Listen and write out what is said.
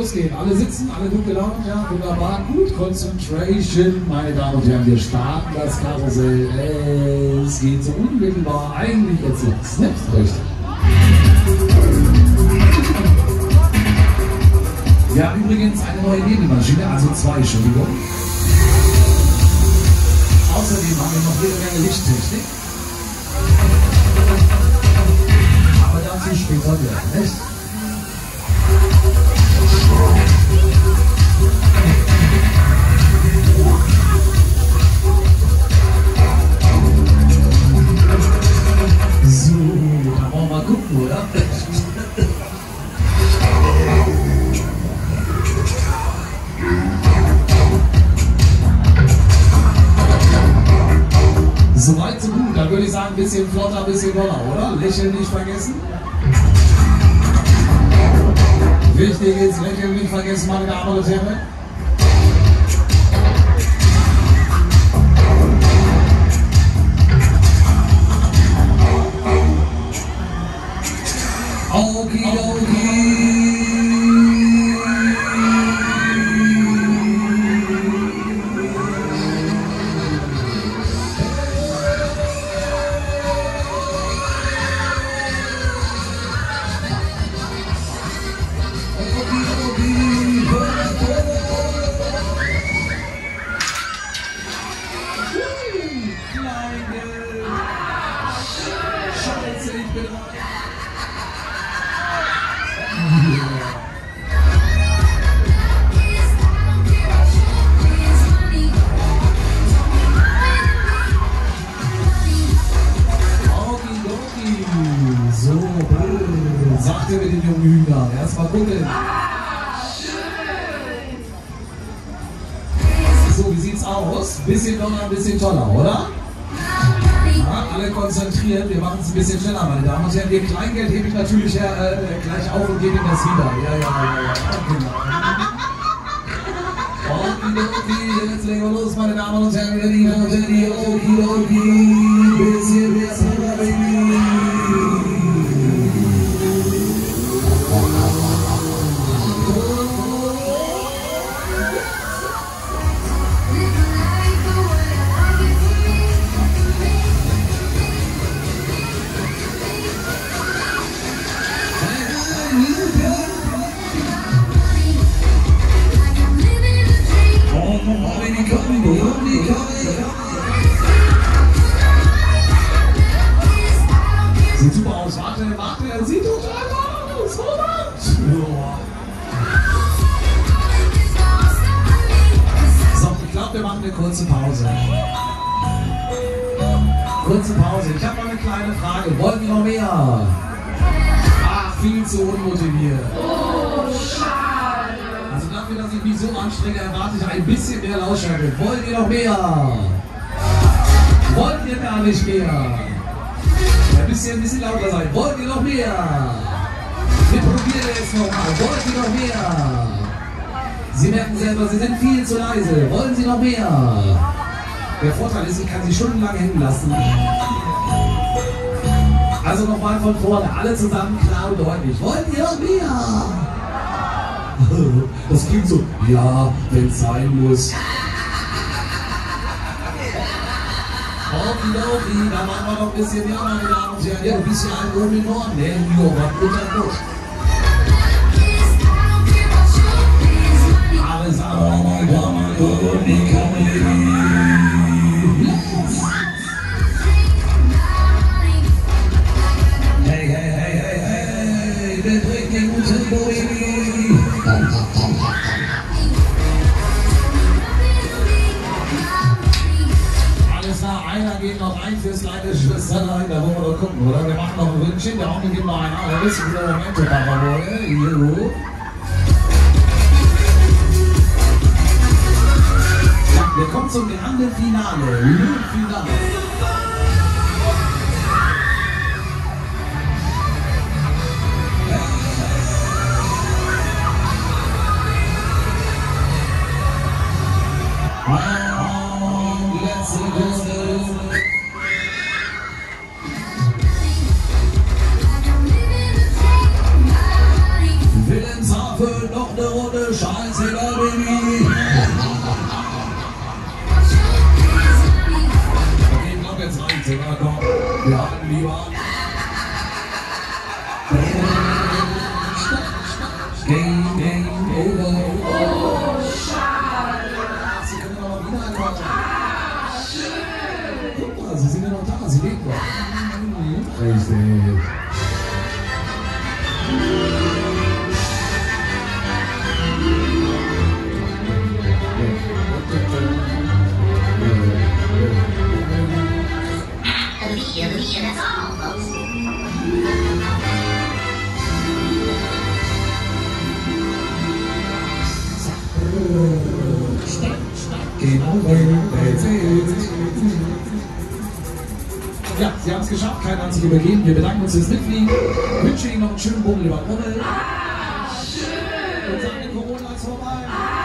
losgehen. Alle sitzen, alle gut gelaunt, ja, wunderbar, gut. Concentration, meine Damen und Herren, wir starten das Karussell. Es geht so unmittelbar eigentlich jetzt los. Richtig. Wir haben übrigens eine neue Nebelmaschine, also zwei, Entschuldigung. Außerdem haben wir noch jede Menge Lichttechnik. Aber dazu später mehr, nicht? So, da wollen wir mal gucken, oder? Soweit so gut, dann würde ich sagen, ein bisschen flotter, ein bisschen doller, oder? Lächeln nicht vergessen. Wichtig ist, Lächeln nicht vergessen, meine Damen und Herren. Okidoki. Sagt ihr mit den jungen Hühnern? Erstmal gucken. So, wie sieht's aus? Bisschen doller, ein bisschen toller, oder? Ja, alle konzentriert, wir machen es ein bisschen schneller, meine Damen und Herren. Ihr Kleingeld hebe ich natürlich gleich auf und gebe Ihnen das wieder. Ja. Okidoki, jetzt legen wir los, meine Damen und Herren. Okidoki, bisschen mehr Soda, Baby. Sieht super aus, warte, sieht total aus, Robert! So, ich glaube, wir machen eine kurze Pause. Ich habe noch eine kleine Frage, wollt ihr noch mehr? Ach, viel zu unmotiviert. Also dafür, dass ich mich so anstrenge, erwarte ich ein bisschen mehr Lautstärke. Wollt ihr noch mehr? Wollt ihr gar nicht mehr? Ein bisschen lauter sein. Wollt ihr noch mehr? Wir probieren es nochmal. Wollt ihr noch mehr? Sie merken selber, Sie sind viel zu leise. Wollen Sie noch mehr? Der Vorteil ist, ich kann Sie stundenlang hängen lassen. Also nochmal von vorne. Alle zusammen klar und deutlich. Wollt ihr noch mehr? Das klingt so, ja, wenn es sein muss. Okidoki, da machen wir noch ein bisschen, ja, meine Damen und Herren, ja, ein bisschen Alkohol im Norden, ne? Jo, was unterdruckt. Alles aber, hey, wer trinkt den guten Baby? Alles klar, einer geht noch ein fürs kleine Schwesterlein, da wollen wir doch gucken, oder? Wir machen noch ein Ründchen, der Onkel gibt noch einen an, da wissen wir, wie der Momente machen wollen. Ja, wir kommen zum grande Finale. Wilhelmshaven, noch eine Runde Wir haben lieber. Game over. Oh, schade. Sie können aber wieder ankommen. Guck mal, Sie sind ja noch da, Sie leben noch. Richtig. That's all, folks. Ja, Sie haben es geschafft, keiner hat sich übergeben. Wir bedanken uns fürs Mitfliegen, wünschen Ihnen noch einen schönen Bummel über Bummel. Und sagen, Corona ist vorbei.